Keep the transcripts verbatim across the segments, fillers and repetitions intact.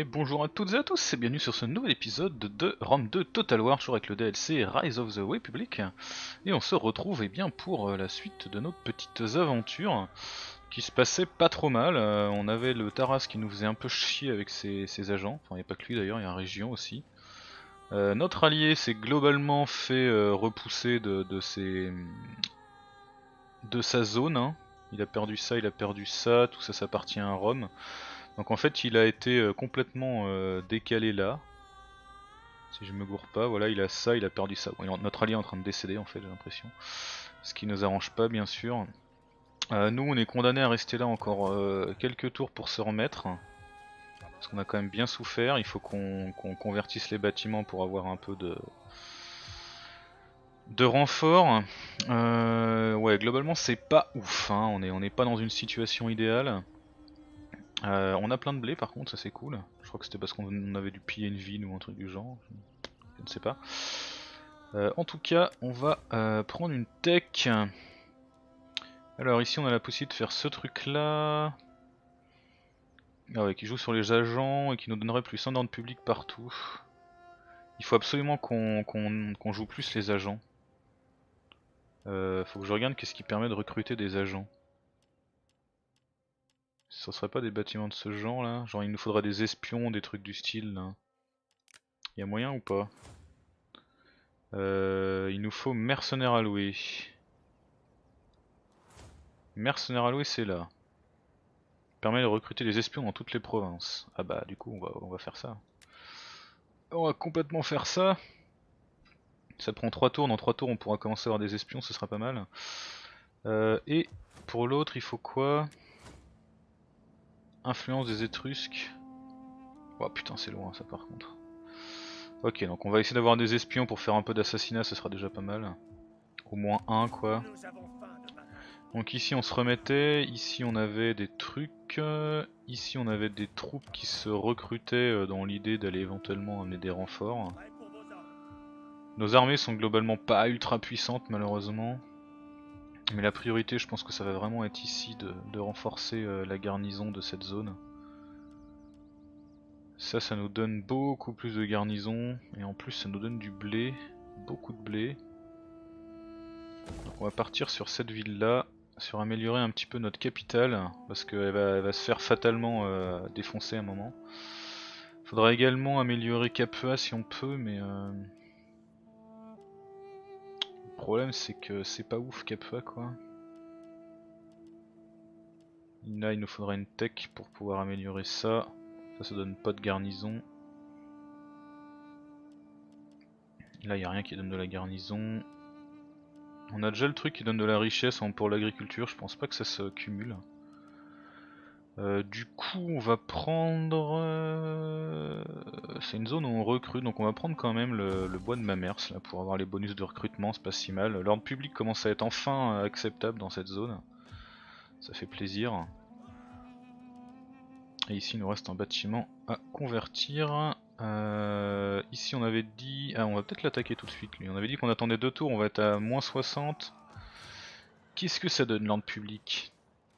Et bonjour à toutes et à tous et bienvenue sur ce nouvel épisode de Rome deux Total War, toujours avec le D L C Rise of the Republic. Et on se retrouve eh bien, pour euh, la suite de nos petites aventures qui se passaient pas trop mal. Euh, on avait le Taras qui nous faisait un peu chier avec ses, ses agents, enfin il n'y a pas que lui d'ailleurs, il y a un Région aussi. Euh, notre allié s'est globalement fait euh, repousser de, de, ses, de sa zone. Hein. Il a perdu ça, il a perdu ça, tout ça, ça appartient à Rome. Donc en fait il a été euh, complètement euh, décalé là. Si je me gourre pas, voilà il a ça, il a perdu ça. Bon, notre allié est en train de décéder en fait j'ai l'impression. Ce qui nous arrange pas bien sûr. Euh, nous on est condamné à rester là encore euh, quelques tours pour se remettre. Parce qu'on a quand même bien souffert, il faut qu'on qu'on convertisse les bâtiments pour avoir un peu de, de renfort. Euh, ouais globalement c'est pas ouf, hein. on est, on n'est pas dans une situation idéale. Euh, on a plein de blé par contre, ça c'est cool. Je crois que c'était parce qu'on avait dû piller une ville ou un truc du genre. Je ne sais pas. Euh, en tout cas, on va euh, prendre une tech. Alors ici on a la possibilité de faire ce truc là. Ah ouais, qui joue sur les agents et qui nous donnerait plus un ordre public partout. Il faut absolument qu'on qu'on, qu'on joue plus les agents. Euh, faut que je regarde qu'est-ce qui permet de recruter des agents. Ce serait pas des bâtiments de ce genre là? Genre il nous faudrait des espions, des trucs du style là. Y a moyen ou pas? euh, Il nous faut mercenaires alloués. Mercenaires alloués c'est là. Permet de recruter des espions dans toutes les provinces. Ah bah du coup on va, on va faire ça. On va complètement faire ça. Ça prend trois tours, dans trois tours on pourra commencer à avoir des espions, ce sera pas mal. Euh, et pour l'autre il faut quoi? Influence des Étrusques. Oh putain c'est loin ça par contre. Ok donc on va essayer d'avoir des espions pour faire un peu d'assassinat, ce sera déjà pas mal. Au moins un quoi. Donc ici on se remettait, ici on avait des trucs, euh, ici on avait des troupes qui se recrutaient euh, dans l'idée d'aller éventuellement amener des renforts. Nos armées sont globalement pas ultra puissantes malheureusement. Mais la priorité je pense que ça va vraiment être ici de, de renforcer euh, la garnison de cette zone. Ça ça nous donne beaucoup plus de garnison et en plus ça nous donne du blé, beaucoup de blé. Donc on va partir sur cette ville là, sur améliorer un petit peu notre capitale parce qu'elle va, elle va se faire fatalement euh, défoncer à un moment. Faudra également améliorer Capua si on peut mais euh... le problème c'est que c'est pas ouf Capua quoi. Là il nous faudra une tech pour pouvoir améliorer ça. Ça, ça donne pas de garnison. Là il n'y a rien qui donne de la garnison. On a déjà le truc qui donne de la richesse pour l'agriculture, je pense pas que ça se cumule. Euh, du coup on va prendre... Euh... C'est une zone où on recrute, donc on va prendre quand même le, le bois de Mamers là, pour avoir les bonus de recrutement, c'est pas si mal. L'ordre public commence à être enfin acceptable dans cette zone. Ça fait plaisir. Et ici il nous reste un bâtiment à convertir. Euh, ici on avait dit... Ah on va peut-être l'attaquer tout de suite lui. On avait dit qu'on attendait deux tours, on va être à moins soixante. Qu'est-ce que ça donne l'ordre public?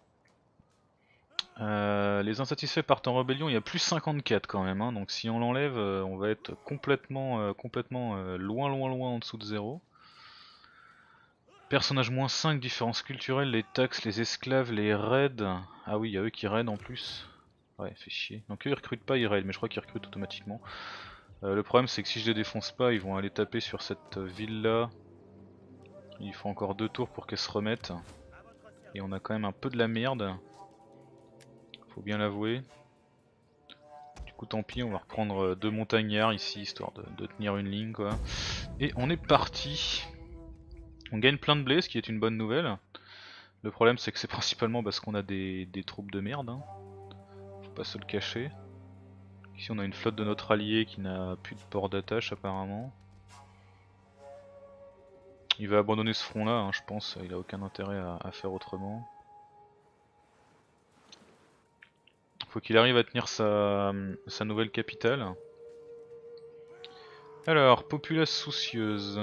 euh, Les insatisfaits partent en rébellion, il y a plus cinquante-quatre quand même. Hein, donc si on l'enlève euh, on va être complètement, euh, complètement euh, loin loin loin en dessous de zéro. Personnage moins cinq, différences culturelles, les taxes, les esclaves, les raids. Ah oui il y a eux qui raident en plus. Ouais fait chier. Donc eux ils recrutent pas, ils raident, mais je crois qu'ils recrutent automatiquement. Euh, le problème c'est que si je les défonce pas, ils vont aller taper sur cette ville là. Il faut encore deux tours pour qu'elle se remette. Et on a quand même un peu de la merde. Faut bien l'avouer. Du coup tant pis, on va reprendre deux montagnards ici, histoire de, de tenir une ligne quoi. Et on est parti. On gagne plein de blé, ce qui est une bonne nouvelle. Le problème c'est que c'est principalement parce qu'on a des, des troupes de merde. Hein. Faut pas se le cacher. Ici on a une flotte de notre allié qui n'a plus de port d'attache apparemment. Il va abandonner ce front là, hein, je pense, il a aucun intérêt à, à faire autrement. Faut qu'il arrive à tenir sa, sa nouvelle capitale. Alors, populace soucieuse.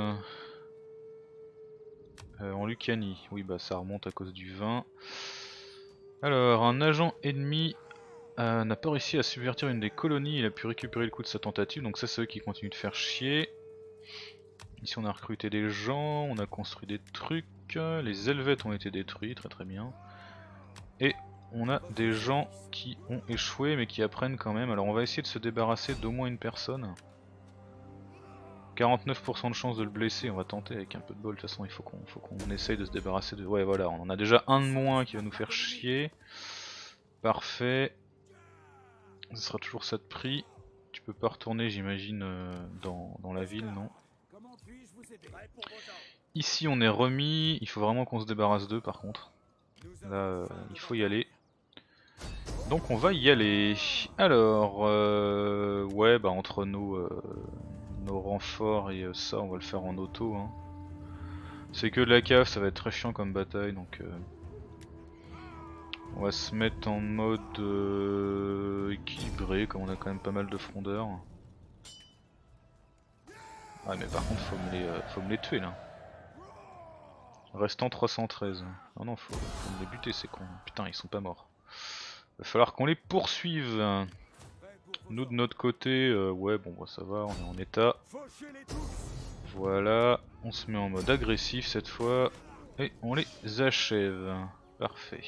Euh, en Lucanie, oui bah ça remonte à cause du vin. Alors, un agent ennemi euh, n'a pas réussi à subvertir une des colonies, il a pu récupérer le coup de sa tentative, donc ça c'est eux qui continuent de faire chier. Ici on a recruté des gens, on a construit des trucs, les Helvètes ont été détruits, très très bien. Et on a des gens qui ont échoué mais qui apprennent quand même, alors on va essayer de se débarrasser d'au moins une personne. quarante-neuf pour cent de chance de le blesser, on va tenter avec un peu de bol, de toute façon il faut qu'on faut qu'on essaye de se débarrasser de... Ouais voilà, on en a déjà un de moins qui va nous faire chier. Parfait. Ce sera toujours ça de prix. Tu peux pas retourner j'imagine euh, dans, dans la ville, non? Ici on est remis, il faut vraiment qu'on se débarrasse d'eux par contre. Là euh, il faut y aller. Donc on va y aller. Alors, euh, ouais bah entre nos, euh, nos renforts et euh, ça on va le faire en auto. Hein. C'est que de la cave, ça va être très chiant comme bataille donc... Euh, on va se mettre en mode euh, équilibré comme on a quand même pas mal de frondeurs. Ah mais par contre faut me les, euh, faut me les tuer là. Restant trois cent treize. Non non faut, faut me les buter ces cons. Putain ils sont pas morts. Va falloir qu'on les poursuive. Nous de notre côté, euh, ouais bon bah ça va, on est en état. Voilà, on se met en mode agressif cette fois. Et on les achève. Parfait.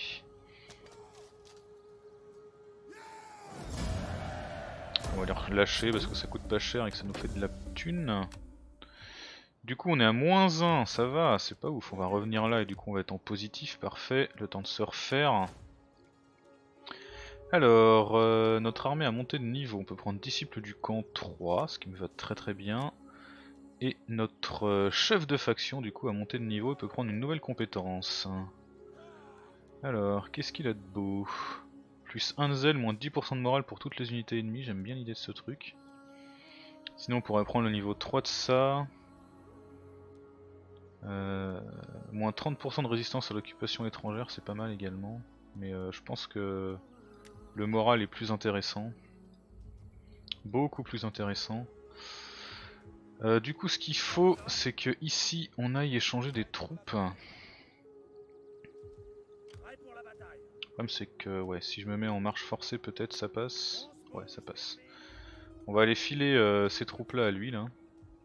On va les relâcher parce que ça coûte pas cher et que ça nous fait de la thune. Du coup on est à moins un, ça va, c'est pas ouf, on va revenir là et du coup on va être en positif, parfait, le temps de se refaire. Alors, euh, notre armée a monté de niveau, on peut prendre disciple du camp trois, ce qui me va très très bien. Et notre euh, chef de faction du coup a monté de niveau, il peut prendre une nouvelle compétence. Alors, qu'est-ce qu'il a de beau? Plus un de zèle, moins dix pour cent de morale pour toutes les unités ennemies, j'aime bien l'idée de ce truc. Sinon on pourrait prendre le niveau trois de ça. Euh, moins trente pour cent de résistance à l'occupation étrangère, c'est pas mal également. Mais euh, je pense que le moral est plus intéressant. Beaucoup plus intéressant. Euh, du coup ce qu'il faut c'est que ici on aille échanger des troupes. Le problème c'est que ouais, si je me mets en marche forcée peut-être ça passe. Ouais ça passe. On va aller filer euh, ces troupes là à lui là.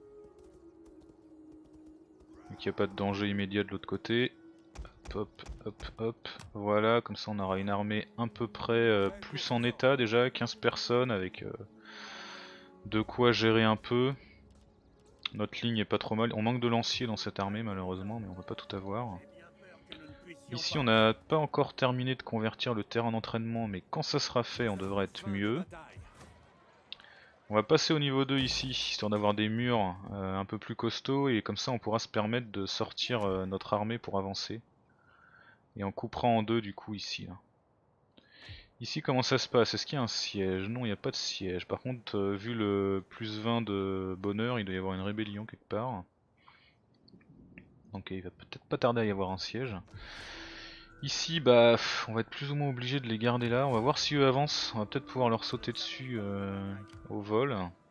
Donc il n'y a pas de danger immédiat de l'autre côté. Hop hop hop, voilà, comme ça on aura une armée à peu près euh, plus en état déjà, quinze personnes avec euh, de quoi gérer un peu. Notre ligne est pas trop mal, on manque de lanciers dans cette armée malheureusement mais on va pas tout avoir. Ici on n'a pas encore terminé de convertir le terrain d'entraînement mais quand ça sera fait on devrait être mieux. On va passer au niveau deux ici, histoire d'avoir des murs euh, un peu plus costauds et comme ça on pourra se permettre de sortir euh, notre armée pour avancer. Et on coupera en deux du coup ici. Là. Ici comment ça se passe? Est-ce qu'il y a un siège? Non il n'y a pas de siège. Par contre euh, vu le plus vingt de bonheur il doit y avoir une rébellion quelque part. Donc il va peut-être pas tarder à y avoir un siège. Ici bah on va être plus ou moins obligé de les garder là. On va voir si eux avancent. On va peut-être pouvoir leur sauter dessus euh, au vol.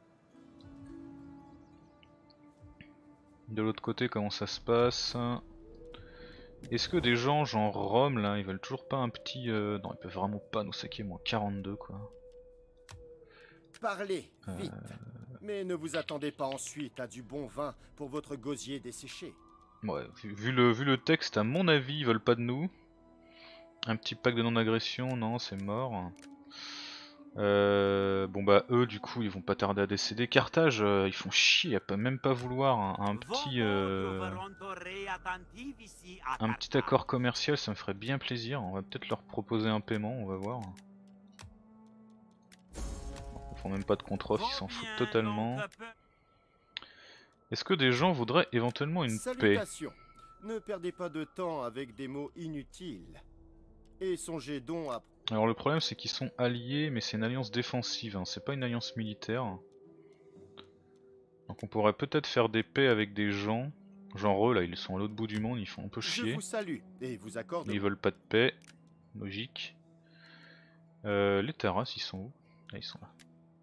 De l'autre côté comment ça se passe? Est-ce que des gens genre Rome là, ils veulent toujours pas un petit... Euh... Non ils peuvent vraiment pas nous saquer moins quarante-deux quoi. Parlez, vite. Euh... Mais ne vous attendez pas ensuite à du bon vin pour votre gosier desséché. Ouais, vu, vu, le, vu le texte à mon avis ils veulent pas de nous. Un petit pack de non-agression, non c'est mort. Euh, bon bah eux du coup ils vont pas tarder à décéder. Carthage euh, ils font chier à pas, même pas vouloir un, un petit euh, un petit accord commercial, ça me ferait bien plaisir. On va peut-être leur proposer un paiement, on va voir. Ils font même pas de contre-offre, ils s'en foutent totalement. Est-ce que des gens voudraient éventuellement une Salutations. Paix? Ne perdez pas de temps avec des mots inutiles. Et songez donc à... Alors le problème c'est qu'ils sont alliés mais c'est une alliance défensive, hein. C'est pas une alliance militaire. Donc on pourrait peut-être faire des paix avec des gens. Genre eux là ils sont à l'autre bout du monde, ils font un peu chier. Je vous salue et vous accorde... Mais ils veulent pas de paix, logique. Euh, les Taras ils sont où? Ah ils sont là.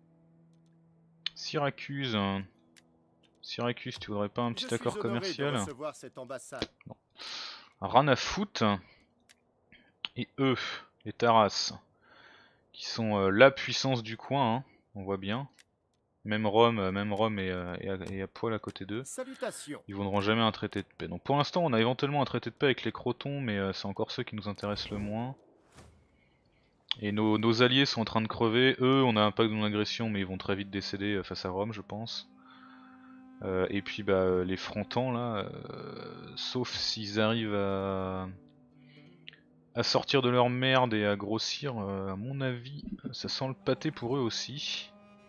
Syracuse. Hein. Syracuse tu voudrais pas un petit accord commercial? Non. Rien à foutre. Et eux, les Taras, qui sont euh, la puissance du coin, hein, on voit bien. Même Rome, euh, même Rome est, euh, est, à, est à poil à côté d'eux. Salutations. Ils voudront jamais un traité de paix. Donc pour l'instant on a éventuellement un traité de paix avec les Crotons, mais euh, c'est encore ceux qui nous intéressent le moins. Et nos, nos alliés sont en train de crever. Eux, on a un pacte de non-agression, mais ils vont très vite décéder face à Rome, je pense. Euh, et puis bah les Frontans là, euh, sauf s'ils arrivent à... à sortir de leur merde et à grossir, euh, à mon avis, ça sent le pâté pour eux aussi.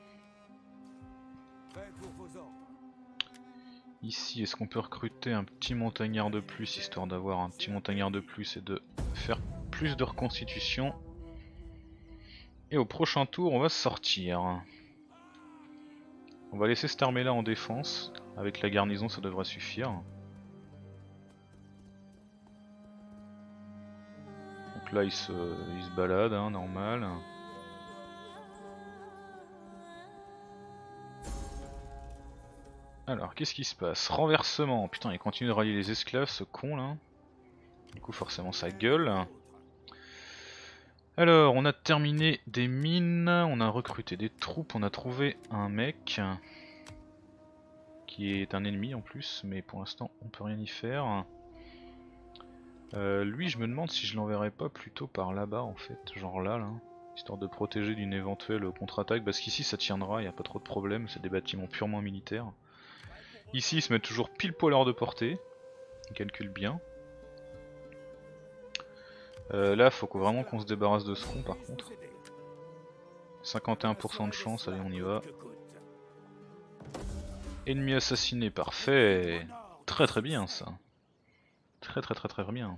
Ici, est-ce qu'on peut recruter un petit montagnard de plus, histoire d'avoir un petit montagnard de plus et de faire plus de reconstitution. Et au prochain tour, on va sortir. On va laisser cette armée là en défense. Avec la garnison, ça devrait suffire. Donc là, ils se, ils se baladent, hein, normal. Alors, qu'est-ce qui se passe? Renversement. Putain, il continue de rallier les esclaves, ce con là. Du coup, forcément, ça gueule. Alors, on a terminé des mines, on a recruté des troupes, on a trouvé un mec qui est un ennemi en plus, mais pour l'instant on peut rien y faire. Euh, lui, je me demande si je l'enverrais pas plutôt par là-bas en fait, genre là, là, histoire de protéger d'une éventuelle contre-attaque, parce qu'ici ça tiendra, il n'y a pas trop de problème, c'est des bâtiments purement militaires. Ici, ils se mettent toujours pile poil hors de portée, ils calculent bien. Euh, là, faut vraiment qu'on se débarrasse de ce con par contre. cinquante et un pour cent de chance, allez on y va. Ennemi assassiné, parfait. Très très bien ça. Très très très très bien.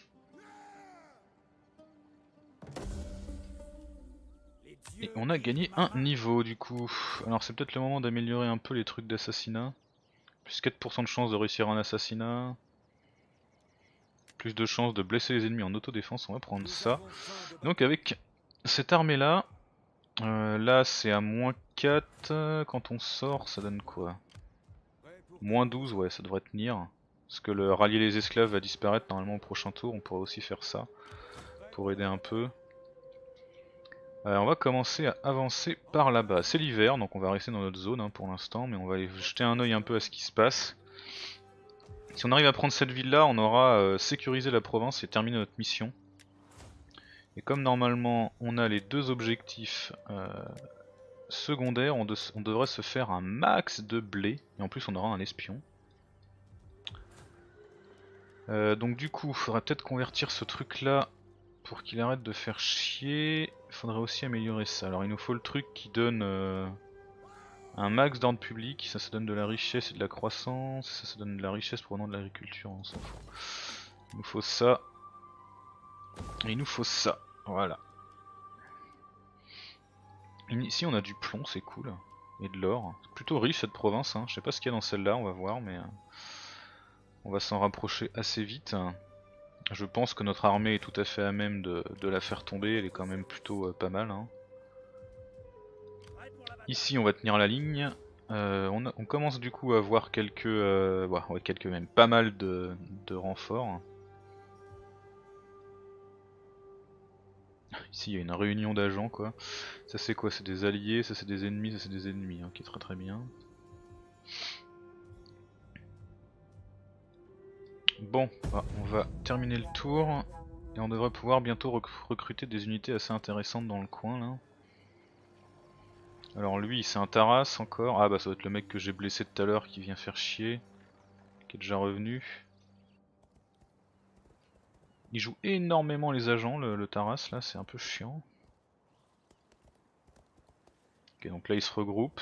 Et on a gagné un niveau du coup. Alors c'est peut-être le moment d'améliorer un peu les trucs d'assassinat. Plus quatre pour cent de chance de réussir un assassinat. Plus de chances de blesser les ennemis en autodéfense, on va prendre ça. Donc avec cette armée là, euh, là c'est à moins quatre, quand on sort ça donne quoi? Moins douze, ouais ça devrait tenir. Parce que le rallier les esclaves va disparaître normalement au prochain tour, on pourrait aussi faire ça. Pour aider un peu. Euh, on va commencer à avancer par là-bas. C'est l'hiver, donc on va rester dans notre zone hein, pour l'instant, mais on va aller jeter un oeil un peu à ce qui se passe. Si on arrive à prendre cette ville là, on aura euh, sécurisé la province et terminé notre mission. Et comme normalement on a les deux objectifs euh, secondaires, on, de on devrait se faire un max de blé, et en plus on aura un espion. Euh, donc du coup, il faudrait peut-être convertir ce truc là pour qu'il arrête de faire chier. Il faudrait aussi améliorer ça. Alors il nous faut le truc qui donne euh, un max d'ordre public, ça ça donne de la richesse et de la croissance, ça ça donne de la richesse provenant de l'agriculture, on s'en fout. Il nous faut ça. Et il nous faut ça, voilà. Ici on a du plomb, c'est cool. Et de l'or. C'est plutôt riche cette province, hein. Je sais pas ce qu'il y a dans celle-là, on va voir, mais... Euh, on va s'en rapprocher assez vite. Je pense que notre armée est tout à fait à même de, de la faire tomber, elle est quand même plutôt euh, pas mal. Hein. Ici on va tenir la ligne. Euh, on, a, on commence du coup à avoir quelques, euh, ouais, ouais, quelques même pas mal de, de renforts. Ici il y a une réunion d'agents quoi. Ça c'est quoi? C'est des alliés, ça c'est des ennemis, ça c'est des ennemis, hein, qui est très très bien. Bon, bah, on va terminer le tour et on devrait pouvoir bientôt rec recruter des unités assez intéressantes dans le coin là. Alors lui c'est un Taras encore, ah bah ça doit être le mec que j'ai blessé tout à l'heure qui vient faire chier, qui est déjà revenu. Il joue énormément les agents le, le Taras là, c'est un peu chiant. Ok donc là ils se regroupent.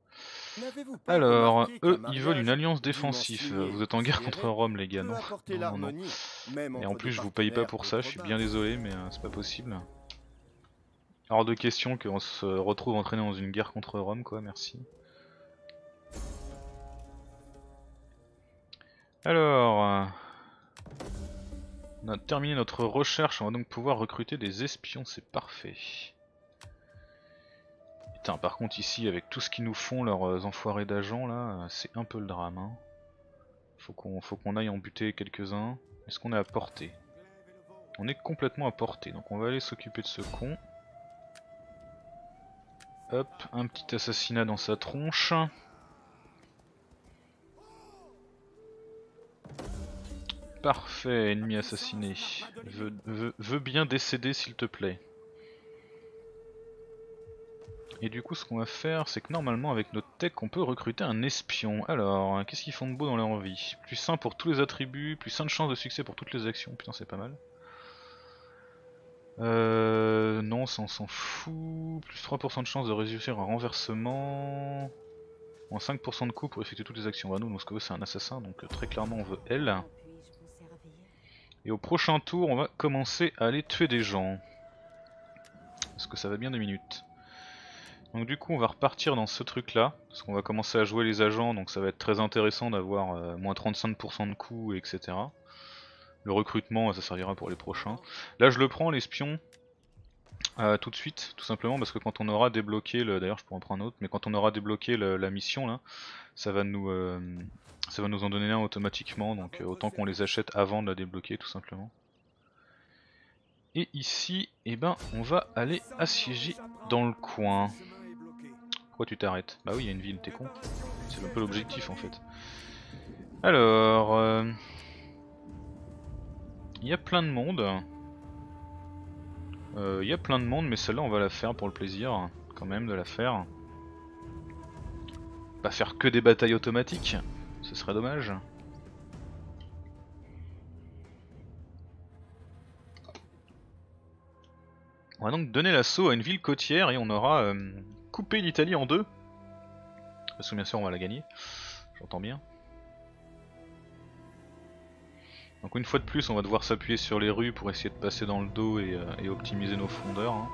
Alors eux ils veulent une alliance défensive, vous êtes en guerre contre Rome les gars, non, non, non, non. Et en plus je vous paye pas pour ça, je suis bien désolé mais euh, c'est pas possible. Hors de question qu'on se retrouve entraîné dans une guerre contre Rome quoi, merci. Alors, euh, on a terminé notre recherche, on va donc pouvoir recruter des espions, c'est parfait. Putain, par contre ici avec tout ce qu'ils nous font leurs enfoirés d'agents là, c'est un peu le drame. Hein. Faut qu'on faut qu'on aille en buter quelques-uns. Est-ce qu'on est à portée? On est complètement à portée, donc on va aller s'occuper de ce con. Hop, un petit assassinat dans sa tronche. Parfait, ennemi assassiné. Veux, veux, veux bien décéder s'il te plaît. Et du coup ce qu'on va faire c'est que normalement avec notre tech on peut recruter un espion. Alors, qu'est-ce qu'ils font de beau dans leur vie? Plus un pour tous les attributs, plus un de chance de succès pour toutes les actions. Putain c'est pas mal. Euh... Non ça on s'en fout. Plus trois pour cent de chance de réussir un renversement. Moins cinq pour cent de coût pour effectuer toutes les actions. Bah nous, ce que veut c'est un assassin donc très clairement on veut elle. Et au prochain tour on va commencer à aller tuer des gens. Parce que ça va bien deux minutes. Donc du coup on va repartir dans ce truc là, parce qu'on va commencer à jouer les agents, donc ça va être très intéressant d'avoir euh, moins trente-cinq pour cent de coûts, et cetera. Le recrutement ça servira pour les prochains. Là je le prends l'espion euh, tout de suite, tout simplement parce que quand on aura débloqué, le... d'ailleurs je pourrais en prendre un autre, mais quand on aura débloqué le, la mission là, ça va nous euh, ça va nous en donner un automatiquement, donc euh, autant qu'on les achète avant de la débloquer tout simplement. Et ici, eh ben, on va aller assiéger dans le coin. Pourquoi tu t'arrêtes? Bah oui, il y a une ville, t'es con. C'est un peu l'objectif en fait. Alors, euh... il y a plein de monde. Euh, il y a plein de monde, mais celle-là on va la faire pour le plaisir, quand même, de la faire. Pas faire que des batailles automatiques, ce serait dommage. On va donc donner l'assaut à une ville côtière et on aura euh, coupé l'Italie en deux. Parce que bien sûr on va la gagner, j'entends bien. Donc une fois de plus on va devoir s'appuyer sur les rues pour essayer de passer dans le dos et, euh, et optimiser nos frondeurs. Hein.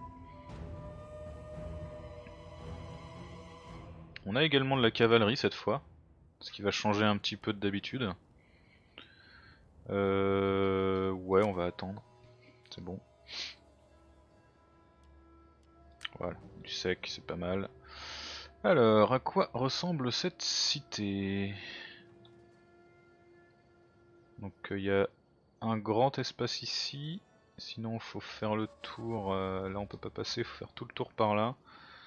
On a également de la cavalerie cette fois, ce qui va changer un petit peu d'habitude. Euh... Ouais on va attendre, c'est bon. Voilà, du sec c'est pas mal. Alors, à quoi ressemble cette cité? Donc il y a un grand espace ici, sinon il faut faire le tour, euh, là on peut pas passer, il faut faire tout le tour par là.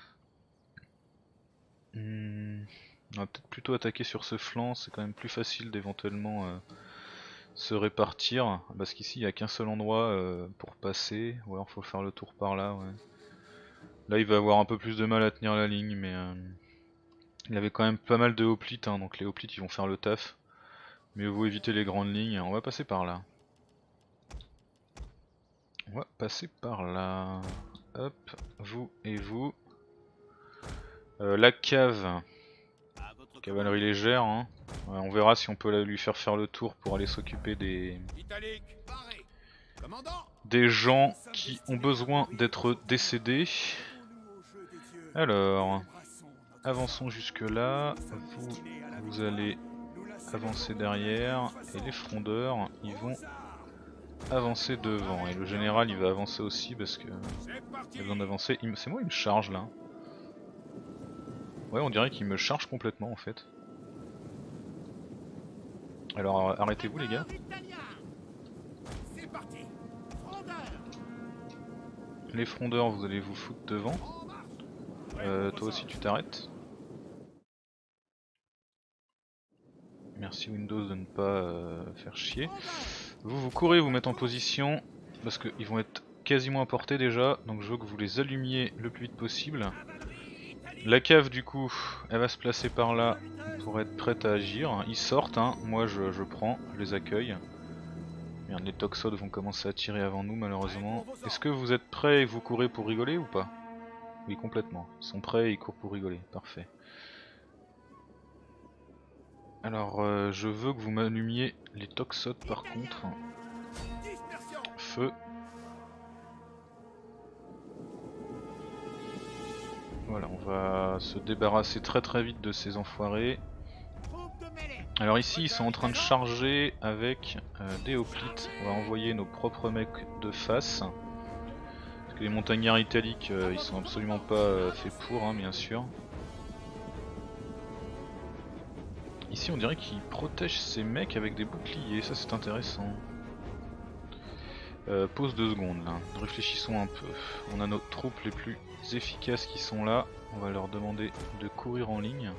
Hmm, on va peut-être plutôt attaquer sur ce flanc, c'est quand même plus facile d'éventuellement euh, se répartir, parce qu'ici il n'y a qu'un seul endroit euh, pour passer, ou alors il faut faire le tour par là. Ouais. Là il va avoir un peu plus de mal à tenir la ligne, mais euh, il avait quand même pas mal de hoplites, hein, donc les hoplites ils vont faire le taf. Mieux vaut éviter les grandes lignes, on va passer par là. On va passer par là. Hop, vous et vous. Euh, la cave. Cavalerie légère. Hein. Ouais, on verra si on peut lui faire faire le tour pour aller s'occuper des... des gens qui ont besoin d'être décédés. Alors, avançons jusque là. Vous, vous allez avancer derrière. Et les frondeurs, ils vont avancer devant. Et le général, il va avancer aussi parce que il a besoin d'avancer. C'est moi, il me charge là. Ouais, on dirait qu'il me charge complètement en fait. Alors arrêtez-vous les gars. Les frondeurs, vous allez vous foutre devant. Euh, toi aussi tu t'arrêtes. Merci Windows de ne pas euh, faire chier. Vous vous courez, vous mettre en position parce qu'ils vont être quasiment à portée déjà. Donc je veux que vous les allumiez le plus vite possible. La cave du coup, elle va se placer par là pour être prête à agir. Ils sortent, hein. Moi je, je prends, je les accueille. Merde, les toxodes vont commencer à tirer avant nous malheureusement. Est-ce que vous êtes prêts et vous courez pour rigoler ou pas? Oui complètement, ils sont prêts et ils courent pour rigoler, parfait. Alors euh, je veux que vous m'allumiez les toxodes par contre. Feu. Voilà, on va se débarrasser très très vite de ces enfoirés. Alors ici ils sont en train de charger avec euh, des hoplites. On va envoyer nos propres mecs de face. Parce que les montagnards italiques euh, ils sont absolument pas euh, faits pour hein, bien sûr. Ici on dirait qu'ils protègent ces mecs avec des boucliers, ça c'est intéressant. Euh, pause deux secondes là, réfléchissons un peu. On a nos troupes les plus efficaces qui sont là. On va leur demander de courir en ligne.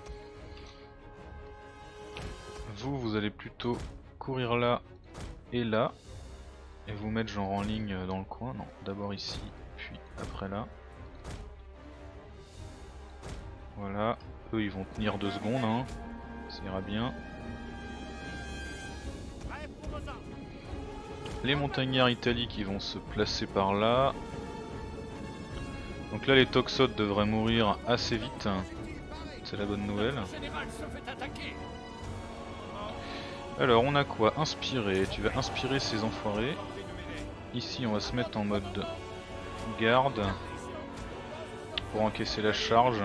Vous, vous allez plutôt courir là et là. Et vous mettre genre en ligne dans le coin. Non, d'abord ici, puis après là. Voilà, eux ils vont tenir deux secondes, hein. Ça ira bien. Les montagnards italiques ils vont se placer par là. Donc là les toxotes devraient mourir assez vite. C'est la bonne nouvelle. Alors on a quoi? Inspirer. Tu vas inspirer ces enfoirés. Ici on va se mettre en mode garde pour encaisser la charge.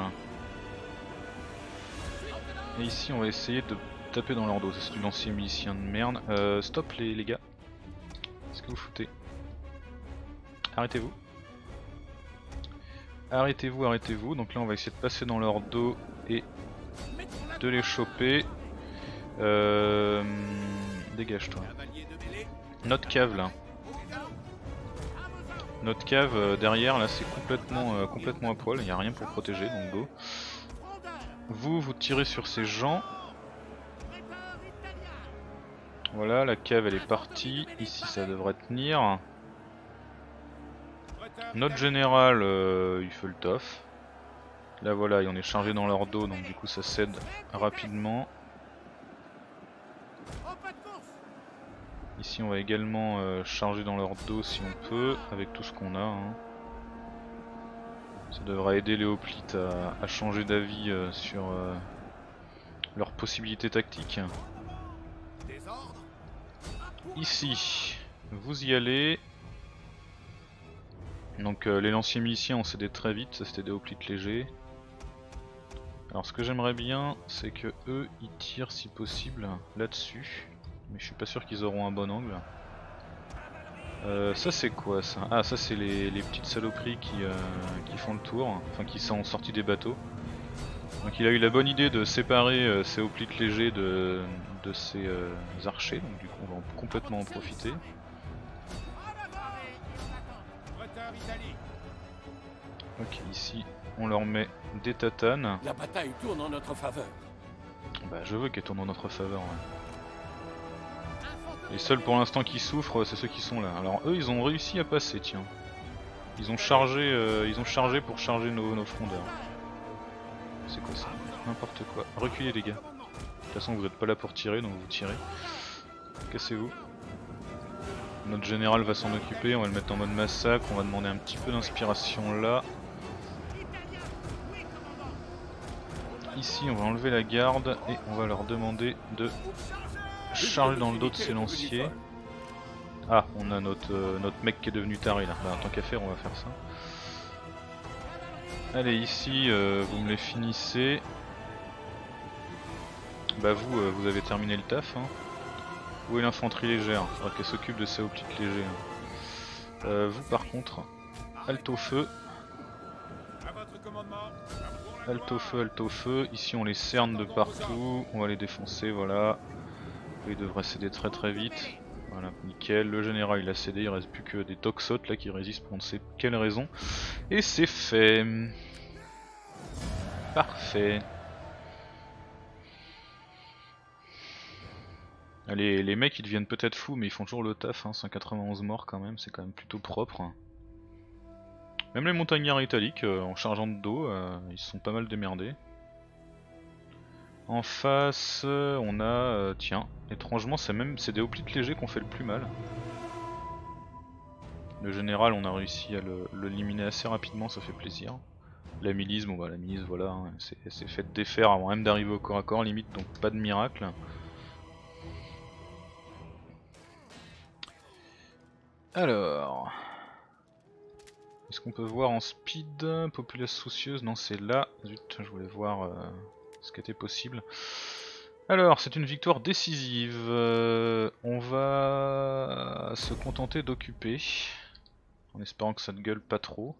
Et ici on va essayer de taper dans leur dos. C'est du lancier milicien de merde. Euh, stop les, les gars. Qu'est-ce que vous foutez? Arrêtez-vous. Arrêtez-vous, arrêtez-vous. Donc là on va essayer de passer dans leur dos et de les choper. Euh... Dégage-toi. Notre cave là. Notre cave euh, derrière là c'est complètement, euh, complètement à poil. Il n'y a rien pour protéger donc go. Vous, vous tirez sur ces gens. Voilà, la cave elle est partie. Ici ça devrait tenir. Notre général euh, il fait le taf. Là voilà, on est chargé dans leur dos donc du coup ça cède rapidement. Ici on va également euh, charger dans leur dos si on peut, avec tout ce qu'on a. Hein. Ça devrait aider les hoplites à, à changer d'avis euh, sur euh, leurs possibilités tactiques. Ici, vous y allez. Donc euh, les lanciers miliciens on cédé très vite, ça c'était des hoplites légers. Alors ce que j'aimerais bien c'est que eux ils tirent si possible là-dessus. Mais je suis pas sûr qu'ils auront un bon angle. Euh, ça c'est quoi ça? Ah ça c'est les, les petites saloperies qui, euh, qui font le tour, enfin qui sont sortis des bateaux. Donc il a eu la bonne idée de séparer euh, ces hoplites légers de, de ces euh, archers, donc du coup on va complètement en profiter. Ok, ici on leur met des tatanes. La bataille tourne en notre faveur. Bah je veux qu'elle tourne en notre faveur. Ouais. Les seuls pour l'instant qui souffrent, c'est ceux qui sont là. Alors eux, ils ont réussi à passer, tiens. Ils ont chargé, euh, ils ont chargé pour charger nos, nos frondeurs. C'est quoi ça? N'importe quoi. Reculez les gars. De toute façon, vous n'êtes pas là pour tirer, donc vous tirez. Cassez-vous. Notre général va s'en occuper, on va le mettre en mode massacre, on va demander un petit peu d'inspiration là. Ici, on va enlever la garde et on va leur demander de charger dans le dos de ces lanciers. Ah, on a notre, euh, notre mec qui est devenu taré là. Bah, tant qu'à faire, on va faire ça. Allez, ici, euh, vous me les finissez. Bah, vous, euh, vous avez terminé le taf. Hein. Où est l'infanterie légère? Il faudra qu'elle s'occupe de ces hoplites légers. Hein. Euh, vous, par contre, halte au feu. Halte au feu, halte au feu. Ici, on les cerne de partout. On va les défoncer, voilà. Ils devraient céder très très vite. Voilà, nickel, le général il a cédé, il reste plus que des toxotes là qui résistent pour on ne sait quelle raison. Et c'est fait. Parfait. Allez, les mecs ils deviennent peut-être fous mais ils font toujours le taf, hein. cent quatre-vingt-onze morts quand même, c'est quand même plutôt propre. Même les montagnards italiques, euh, en chargeant de dos, euh, ils se sont pas mal démerdés. En face, euh, on a, euh, tiens, étrangement c'est même c'est des hoplites légers qu'on fait le plus mal. Le général, on a réussi à l'éliminer assez rapidement, ça fait plaisir. La milice, bon bah la milice voilà, hein, c'est fait défaire avant même d'arriver au corps à corps limite, donc pas de miracle. Alors, est-ce qu'on peut voir en speed, populace soucieuse? Non c'est là, zut, je voulais voir euh, ce qui était possible. Alors, c'est une victoire décisive, euh, on va se contenter d'occuper, en espérant que ça ne gueule pas trop.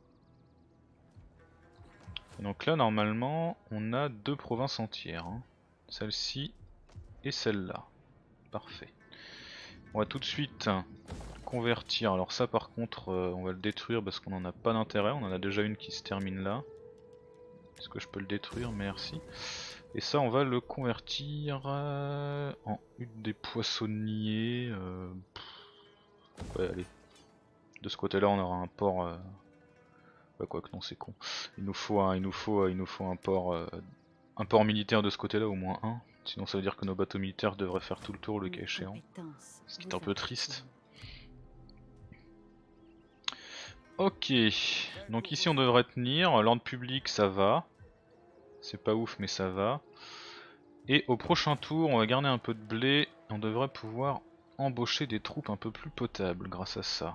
Et donc là normalement on a deux provinces entières, hein. Celle-ci et celle-là, parfait. On va tout de suite convertir. Alors ça par contre euh, on va le détruire parce qu'on en a pas d'intérêt, on en a déjà une qui se termine là. Est-ce que je peux le détruire? Merci. Et ça on va le convertir euh, en hutte des poissonniers. Euh... Ouais allez. De ce côté là on aura un port... Euh... Bah quoi que non c'est con. Il nous faut un, il nous faut, il nous faut un port... Euh... un port militaire de ce côté là au moins un. Sinon ça veut dire que nos bateaux militaires devraient faire tout le tour le cas échéant. Ce qui est un peu triste. Ok, donc ici on devrait tenir, l'ordre public ça va. C'est pas ouf mais ça va. Et au prochain tour on va garder un peu de blé. On devrait pouvoir embaucher des troupes un peu plus potables grâce à ça.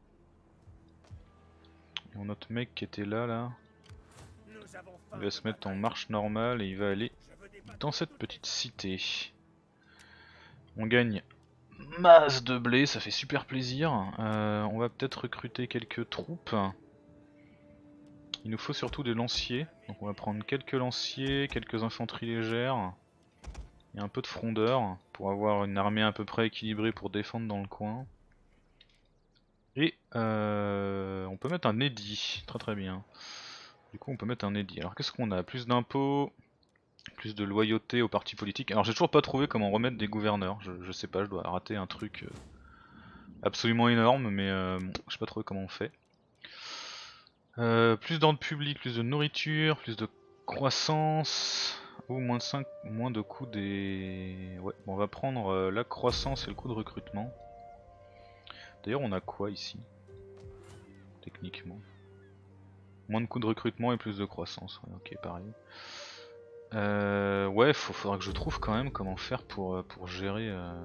Et notre mec qui était là là, il va se mettre en marche normale et il va aller dans cette petite cité. On gagne masse de blé, ça fait super plaisir. Euh, on va peut-être recruter quelques troupes. Il nous faut surtout des lanciers. Donc on va prendre quelques lanciers, quelques infanteries légères et un peu de frondeurs pour avoir une armée à peu près équilibrée pour défendre dans le coin. Et euh, on peut mettre un édit, très très bien. Du coup on peut mettre un édit. Alors qu'est-ce qu'on a? Plus d'impôts, plus de loyauté aux partis politiques. Alors j'ai toujours pas trouvé comment remettre des gouverneurs. Je, je sais pas, je dois rater un truc euh, absolument énorme, mais euh, bon, je sais pas trop comment on fait. Euh, plus d'ordre public, plus de nourriture, plus de croissance. Ou moins de cinq, moins de coûts des... Ouais, bon, on va prendre euh, la croissance et le coût de recrutement. D'ailleurs on a quoi ici? Techniquement. Moins de coûts de recrutement et plus de croissance. Ouais, ok, pareil. Euh, ouais, faut, faudra que je trouve quand même comment faire pour, pour gérer... Euh...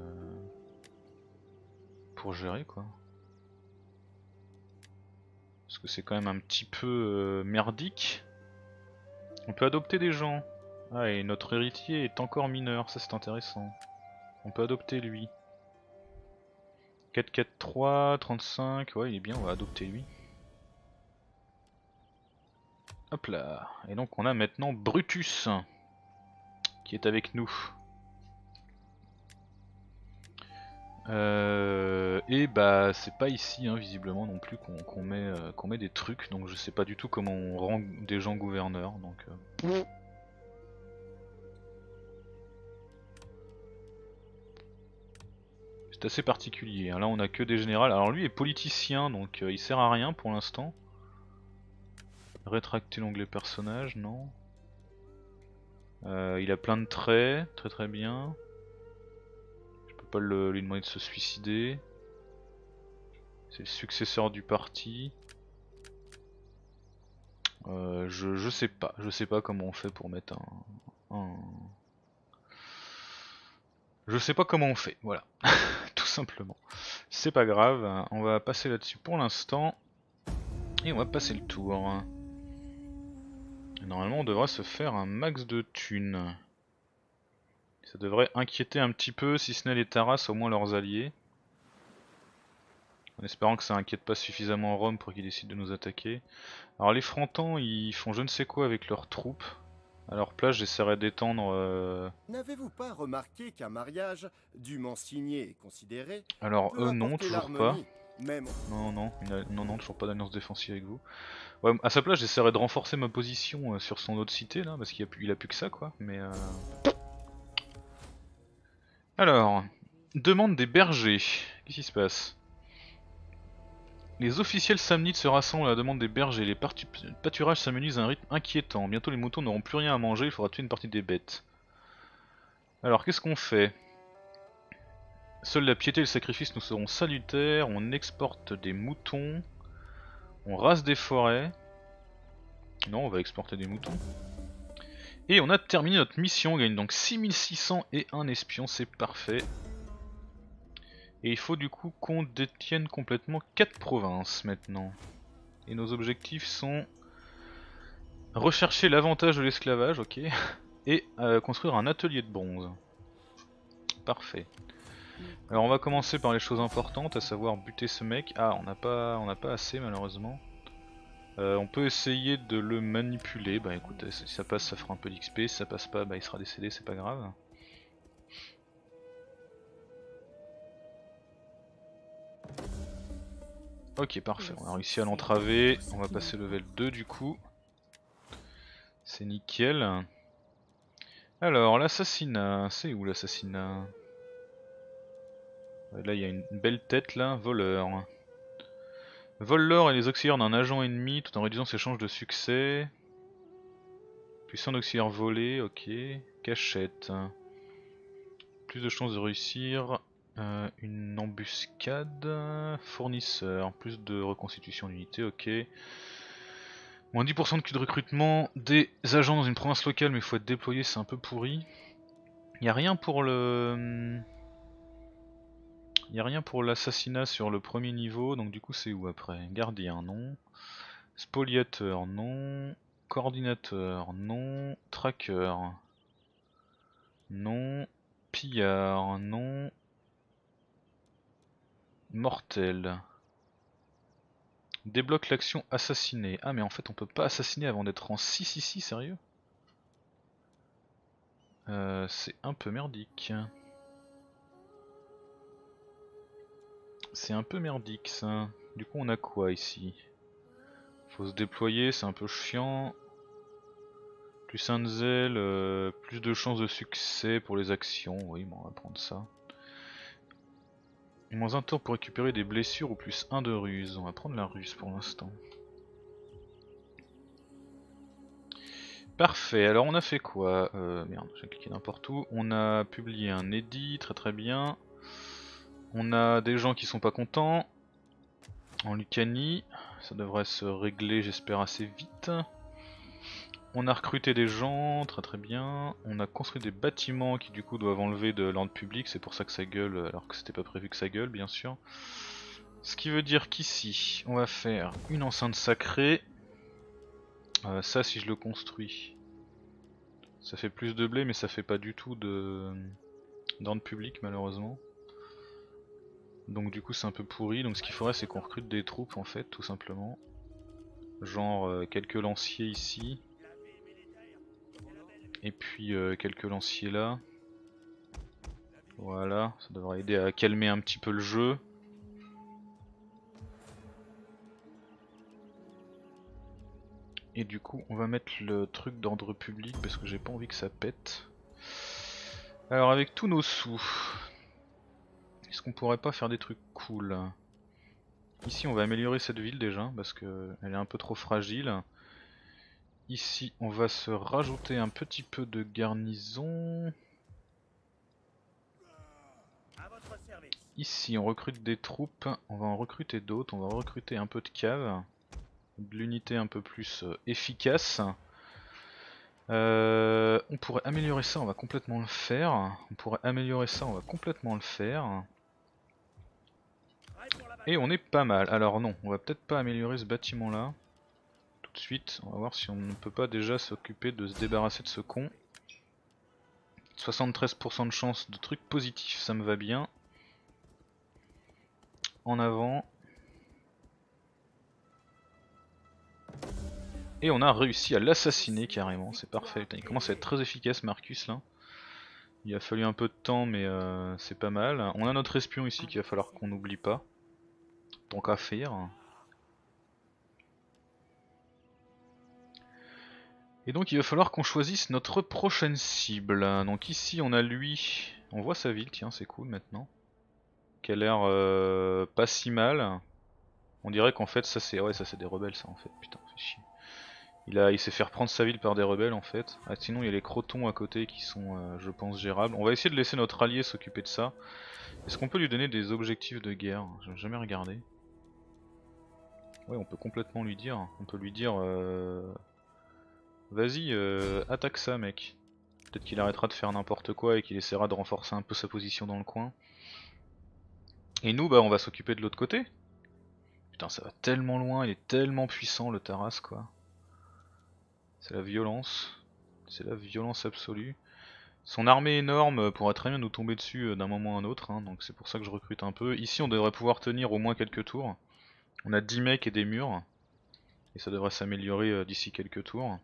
Pour gérer quoi. Parce que c'est quand même un petit peu euh, merdique. On peut adopter des gens. Ah, et notre héritier est encore mineur, ça c'est intéressant. On peut adopter lui. quatre quatre trois, trente-cinq, ouais il est bien, on va adopter lui. Hop là, et donc on a maintenant Brutus qui est avec nous. Euh, et bah c'est pas ici hein, visiblement non plus qu'on qu'on met, euh, qu'on met des trucs, donc je sais pas du tout comment on rend des gens gouverneurs. Donc, euh... c'est assez particulier, hein. Là on a que des générales. Alors lui est politicien donc euh, il sert à rien pour l'instant. Rétracter l'onglet personnage, non. Euh, il a plein de traits, très très bien. Je peux pas le, lui demander de se suicider. C'est le successeur du parti. Euh, je, je sais pas, je sais pas comment on fait pour mettre un... un... Je sais pas comment on fait, voilà. Tout simplement. C'est pas grave, on va passer là-dessus pour l'instant. Et on va passer le tour. Normalement on devrait se faire un max de thunes. Ça devrait inquiéter un petit peu, si ce n'est les Taras, au moins leurs alliés. En espérant que ça inquiète pas suffisamment Rome pour qu'ils décident de nous attaquer. Alors les Frontans ils font je ne sais quoi avec leurs troupes. À leur place j'essaierai d'étendre... Euh... N'avez-vous pas remarqué qu'un mariage dûment signé et considéré... Alors eux non, toujours pas. Même... Non non, a... non non, toujours pas d'alliance défensive avec vous. Ouais, à sa place j'essaierai de renforcer ma position euh, sur son autre cité là, parce qu'il a, plus... a plus que ça quoi, mais... Euh... Alors, demande des bergers, qu'est-ce qui se passe? Les officiels samnites se rassemblent à la demande des bergers, les pâturages s'amenuisent à un rythme inquiétant, bientôt les moutons n'auront plus rien à manger, il faudra tuer une partie des bêtes. Alors qu'est-ce qu'on fait? Seule la piété et le sacrifice nous seront salutaires, on exporte des moutons, on rase des forêts, non on va exporter des moutons. Et on a terminé notre mission, on gagne donc six mille six cents et un espion, c'est parfait. Et il faut du coup qu'on détienne complètement quatre provinces maintenant. Et nos objectifs sont rechercher l'avantage de l'esclavage, ok, et euh, construire un atelier de bronze. Parfait. Alors on va commencer par les choses importantes, à savoir buter ce mec. Ah, on n'a pas, on n'a pas assez malheureusement. Euh, on peut essayer de le manipuler. Bah écoutez, si ça passe, ça fera un peu d'X P. Si ça passe pas, bah il sera décédé, c'est pas grave. Ok, parfait, on a réussi à l'entraver, on va passer level deux du coup. C'est nickel. Alors, l'assassinat, c'est où l'assassinat? Là il y a une belle tête là, voleur. Vole l'or et les auxiliaires d'un agent ennemi tout en réduisant ses chances de succès. Puissant auxiliaire volé, ok. Cachette. Plus de chances de réussir. Euh, une embuscade. Fournisseur. Plus de reconstitution d'unité, ok. Moins dix pour cent de coût de recrutement des agents dans une province locale, mais il faut être déployé, c'est un peu pourri. Il n'y a rien pour le... Il n'y a rien pour l'assassinat sur le premier niveau, donc du coup c'est où après? Gardien, non. Spoliateur, non. Coordinateur, non. Tracker, non. Pillard, non. Mortel. Débloque l'action assassiner. Ah mais en fait on peut pas assassiner avant d'être en six ici, sérieux? euh, C'est un peu merdique. C'est un peu merdique ça. Du coup on a quoi ici? Faut se déployer, c'est un peu chiant. Plus un de zèle, euh, plus de chances de succès pour les actions. Oui, bon, on va prendre ça. Moins un tour pour récupérer des blessures ou plus un de ruse. On va prendre la ruse pour l'instant. Parfait, alors on a fait quoi? euh, Merde, j'ai cliqué n'importe où. On a publié un édit, très très bien. On a des gens qui sont pas contents. En Lucanie, ça devrait se régler j'espère assez vite. On a recruté des gens, très très bien. On a construit des bâtiments qui du coup doivent enlever de l'ordre public, c'est pour ça que ça gueule alors que c'était pas prévu que ça gueule bien sûr. Ce qui veut dire qu'ici on va faire une enceinte sacrée. Euh, ça si je le construis, ça fait plus de blé mais ça fait pas du tout de d'ordre public malheureusement. Donc du coup c'est un peu pourri, donc ce qu'il faudrait c'est qu'on recrute des troupes en fait tout simplement. Genre euh, quelques lanciers ici. Et puis euh, quelques lanciers là. Voilà, ça devrait aider à calmer un petit peu le jeu. Et du coup on va mettre le truc d'ordre public parce que j'ai pas envie que ça pète. Alors avec tous nos sous, est-ce qu'on pourrait pas faire des trucs cool? Ici on va améliorer cette ville déjà parce que elle est un peu trop fragile. Ici on va se rajouter un petit peu de garnison. Ici on recrute des troupes, on va en recruter d'autres, on va recruter un peu de caves. De l'unité un peu plus euh, efficace. Euh, on pourrait améliorer ça, on va complètement le faire. On pourrait améliorer ça, on va complètement le faire. Et on est pas mal. Alors non, on va peut-être pas améliorer ce bâtiment là. Tout de suite, on va voir si on ne peut pas déjà s'occuper de se débarrasser de ce con. soixante-treize pour cent de chance de trucs positifs, ça me va bien. En avant. Et on a réussi à l'assassiner carrément, c'est parfait. Putain, il commence à être très efficace Marcus là. Il a fallu un peu de temps mais euh, c'est pas mal. On a notre espion ici qu'il va falloir qu'on n'oublie pas. Tant qu'à faire. Et donc il va falloir qu'on choisisse notre prochaine cible. Donc ici on a lui. On voit sa ville, tiens c'est cool maintenant. Qui a l'air euh, pas si mal. On dirait qu'en fait ça c'est ouais ça c'est des rebelles ça en fait, putain fait chier. Il, a, il s'est fait reprendre sa ville par des rebelles en fait. Ah, sinon il y a les crotons à côté qui sont euh, je pense gérables. On va essayer de laisser notre allié s'occuper de ça. Est-ce qu'on peut lui donner des objectifs de guerre? J'ai jamais regardé. Ouais on peut complètement lui dire. On peut lui dire euh... vas-y euh, attaque ça mec. Peut-être qu'il arrêtera de faire n'importe quoi et qu'il essaiera de renforcer un peu sa position dans le coin. Et nous bah on va s'occuper de l'autre côté. Putain ça va tellement loin, il est tellement puissant le Taras quoi. C'est la violence. C'est la violence absolue. Son armée énorme pourrait très bien nous tomber dessus d'un moment à un autre, hein, donc c'est pour ça que je recrute un peu. Ici on devrait pouvoir tenir au moins quelques tours. On a dix mecs et des murs. Et ça devrait s'améliorer d'ici quelques tours.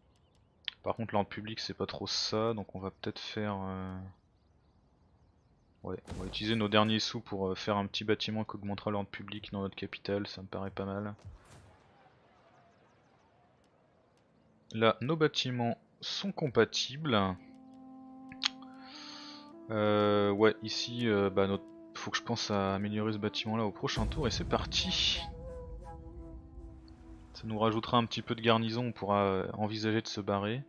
Par contre l'ordre public c'est pas trop ça, donc on va peut-être faire... Euh... Ouais, on va utiliser nos derniers sous pour euh, faire un petit bâtiment qui augmentera l'ordre public dans notre capitale, ça me paraît pas mal. Là, nos bâtiments sont compatibles. Euh, ouais, ici, euh, bah, notre... faut que je pense à améliorer ce bâtiment là au prochain tour et c'est parti. Ça nous rajoutera un petit peu de garnison, on pourra euh, envisager de se barrer.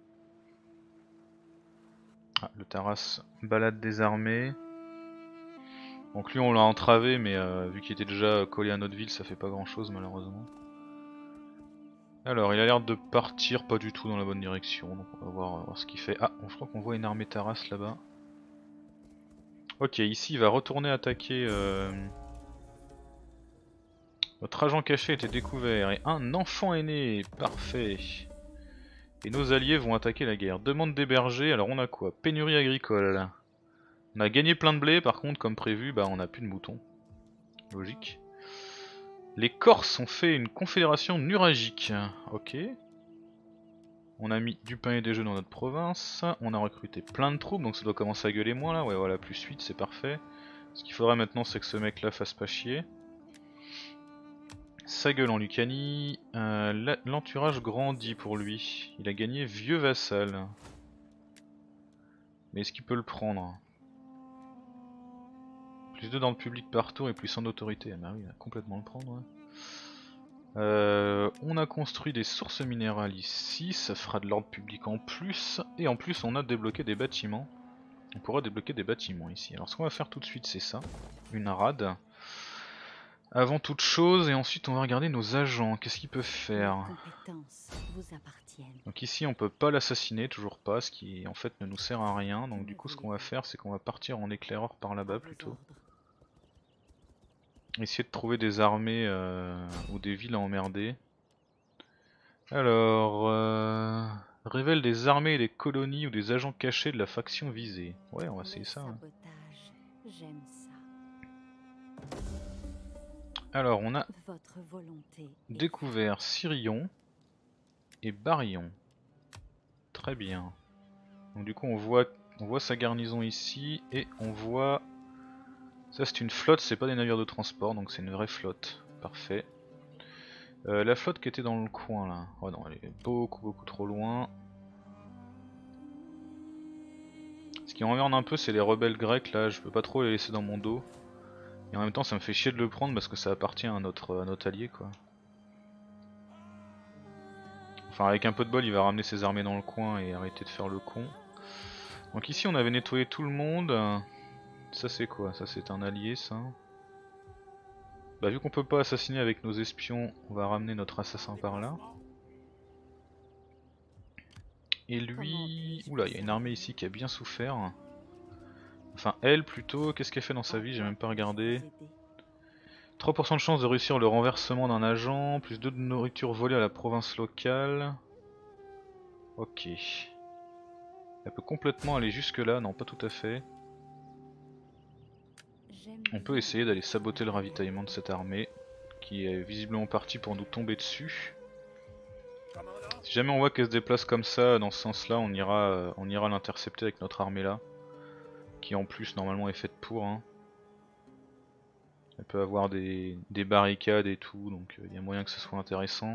Ah, le Taras balade des armées. Donc lui on l'a entravé mais euh, vu qu'il était déjà collé à notre ville ça fait pas grand chose malheureusement. Alors il a l'air de partir pas du tout dans la bonne direction, donc on va voir, voir ce qu'il fait. Ah, je crois qu'on voit une armée Taras là-bas. Ok, ici il va retourner attaquer... Euh... Notre agent caché était découvert et un enfant est né, parfait. Et nos alliés vont attaquer la guerre. Demande d'héberger, alors on a quoi? Pénurie agricole. On a gagné plein de blé, par contre comme prévu, bah on a plus de moutons. Logique. Les Corses ont fait une confédération nuragique. Ok. On a mis du pain et des jeux dans notre province. On a recruté plein de troupes, donc ça doit commencer à gueuler moins là. Ouais voilà, plus huit, c'est parfait. Ce qu'il faudrait maintenant c'est que ce mec là fasse pas chier. Ça gueule en Lucanie. Euh, L'entourage grandit pour lui. Il a gagné vieux vassal. Mais est-ce qu'il peut le prendre? Plus deux dans le public par tour et plus cent d'autorité. Ah bah oui, il va complètement le prendre. Ouais. Euh, on a construit des sources minérales ici, ça fera de l'ordre public en plus. Et en plus on a débloqué des bâtiments. On pourra débloquer des bâtiments ici. Alors ce qu'on va faire tout de suite c'est ça. Une rade. Avant toute chose, et ensuite on va regarder nos agents, qu'est-ce qu'ils peuvent faire. Donc ici on peut pas l'assassiner, toujours pas, ce qui en fait ne nous sert à rien. Donc du coup ce qu'on va faire c'est qu'on va partir en éclaireur par là-bas plutôt. Essayer de trouver des armées euh, ou des villes à emmerder. Alors, euh, révèle des armées et des colonies ou des agents cachés de la faction visée. Ouais, on va essayer ça. Hein. Alors, on a découvert Sirion et Barillon. Très bien. Donc du coup, on voit, on voit sa garnison ici et on voit... Ça c'est une flotte, c'est pas des navires de transport, donc c'est une vraie flotte. Parfait. Euh, la flotte qui était dans le coin là, oh non elle est beaucoup beaucoup trop loin. Ce qui m'emmerde un peu c'est les rebelles grecs là, je peux pas trop les laisser dans mon dos. Et en même temps ça me fait chier de le prendre parce que ça appartient à notre, à notre allié quoi. Enfin avec un peu de bol il va ramener ses armées dans le coin et arrêter de faire le con. Donc ici on avait nettoyé tout le monde. Ça c'est quoi? Ça c'est un allié ça. Bah vu qu'on peut pas assassiner avec nos espions, on va ramener notre assassin par là. Et lui... Oula, il y a une armée ici qui a bien souffert. Enfin elle plutôt, qu'est-ce qu'elle fait dans sa vie? J'ai même pas regardé. trois pour cent de chance de réussir le renversement d'un agent, plus deux de nourriture volée à la province locale. Ok. Elle peut complètement aller jusque là, non pas tout à fait. On peut essayer d'aller saboter le ravitaillement de cette armée, qui est visiblement partie pour nous tomber dessus. Si jamais on voit qu'elle se déplace comme ça, dans ce sens là, on ira, on ira l'intercepter avec notre armée là. Qui en plus normalement est faite pour. Hein. Elle peut avoir des, des barricades et tout, donc il euh, y a moyen que ce soit intéressant.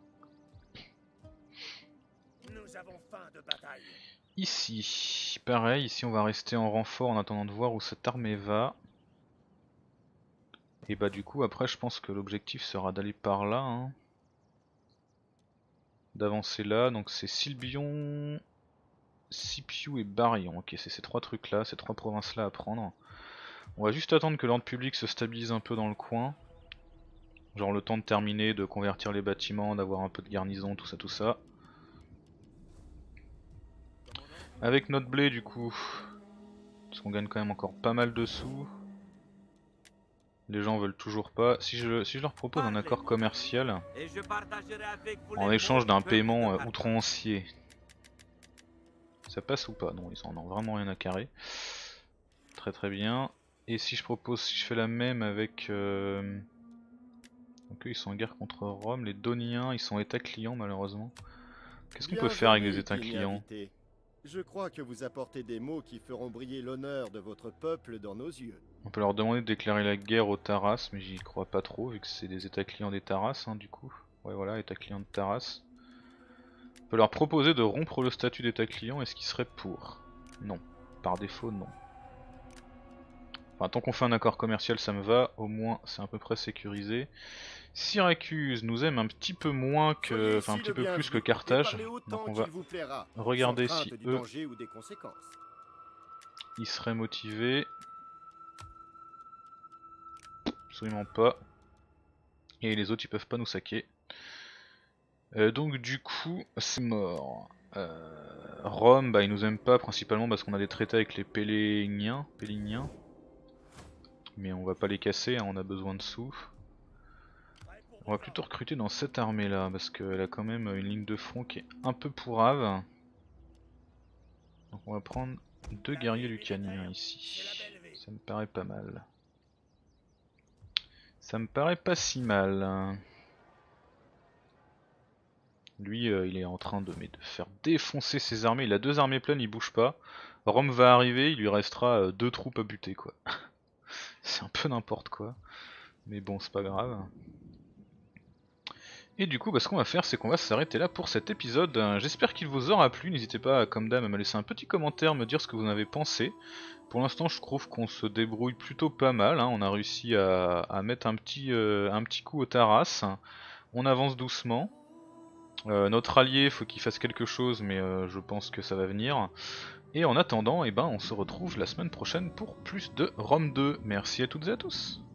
Nous avons faim de bataille. Ici, pareil, ici on va rester en renfort en attendant de voir où cette armée va. Et bah du coup après je pense que l'objectif sera d'aller par là. Hein. D'avancer là, donc c'est Silbion, Sipiou et Barillon. Ok, c'est ces trois trucs là, ces trois provinces là à prendre. On va juste attendre que l'ordre public se stabilise un peu dans le coin. Genre le temps de terminer, de convertir les bâtiments, d'avoir un peu de garnison, tout ça tout ça. Avec notre blé du coup, parce qu'on gagne quand même encore pas mal de sous. Les gens veulent toujours pas. Si je, si je leur propose un accord commercial en échange d'un paiement euh, outrancier, ça passe ou pas? Non, ils en ont vraiment rien à carrer. Très très bien. Et si je propose, si je fais la même avec... Euh... Donc eux ils sont en guerre contre Rome, les Doniens ils sont état client malheureusement. Qu'est-ce qu'on peut faire avec les états clients? Je crois que vous apportez des mots qui feront briller l'honneur de votre peuple dans nos yeux. On peut leur demander de déclarer la guerre aux Taras, mais j'y crois pas trop vu que c'est des états clients des Taras hein, du coup. Ouais voilà, état client de Taras. On peut leur proposer de rompre le statut d'état client, est-ce qu'ils seraient pour? Non. Par défaut non. Enfin tant qu'on fait un accord commercial ça me va, au moins c'est à peu près sécurisé. Syracuse nous aime un petit peu moins que... enfin un petit peu plus que Carthage, donc on va regarder si eux ils seraient motivés. Absolument pas. Et les autres ils peuvent pas nous saquer. Euh, donc du coup c'est mort. Euh, Rome bah ils nous aiment pas principalement parce qu'on a des traités avec les Péléniens. Péléniens. Mais on va pas les casser, hein, on a besoin de sous. On va plutôt recruter dans cette armée là parce qu'elle a quand même une ligne de front qui est un peu pourrave. Donc on va prendre deux guerriers lucaniens ici. Ça me paraît pas mal. Ça me paraît pas si mal. Lui euh, il est en train de, mais de faire défoncer ses armées. Il a deux armées pleines, il bouge pas. Rome va arriver, il lui restera euh, deux troupes à buter quoi. C'est un peu n'importe quoi. Mais bon c'est pas grave. Et du coup bah, ce qu'on va faire c'est qu'on va s'arrêter là pour cet épisode. J'espère qu'il vous aura plu, n'hésitez pas comme d'hab à me laisser un petit commentaire, me dire ce que vous en avez pensé. Pour l'instant je trouve qu'on se débrouille plutôt pas mal, hein. On a réussi à, à mettre un petit, euh, un petit coup aux Taras. On avance doucement. Euh, notre allié faut qu'il fasse quelque chose mais euh, je pense que ça va venir. Et en attendant, eh ben, on se retrouve la semaine prochaine pour plus de Rome deux. Merci à toutes et à tous.